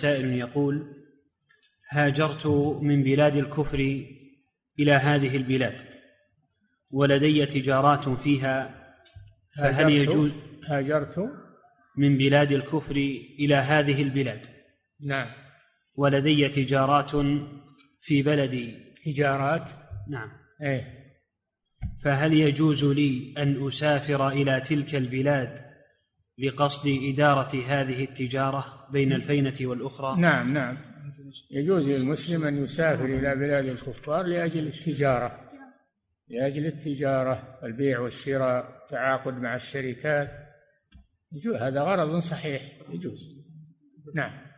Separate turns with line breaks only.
سائل يقول: هاجرت من بلاد الكفر إلى هذه البلاد ولدي تجارات فيها، فهل يجوز؟
هاجرت
من بلاد الكفر إلى هذه البلاد.
نعم.
ولدي تجارات في بلدي.
تجارات.
نعم.
إيه.
فهل يجوز لي أن أسافر إلى تلك البلاد لقصد إدارة هذه التجارة بين الفينة والأخرى؟
نعم نعم، يجوز للمسلم أن يسافر إلى بلاد الكفار لأجل التجارة، لأجل التجارة، البيع والشراء، التعاقد مع الشركات، يجوز، هذا غرض صحيح، يجوز. نعم.